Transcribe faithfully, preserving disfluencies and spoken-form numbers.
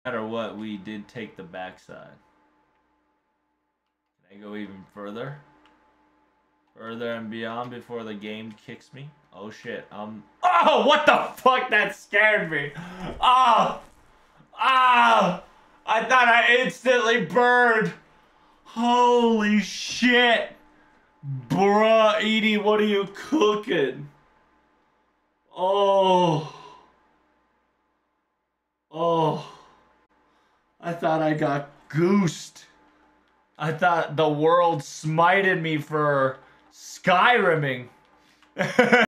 No matter what, we did take the backside. Can I go even further? Further and beyond before the game kicks me? Oh shit, um... Oh, what the fuck? That scared me! Oh! Ah! I thought I instantly burned! Holy shit! Bruh, Edie, what are you cooking? Oh... Oh... I thought I got goosed. I thought the world smited me for Skyrimming.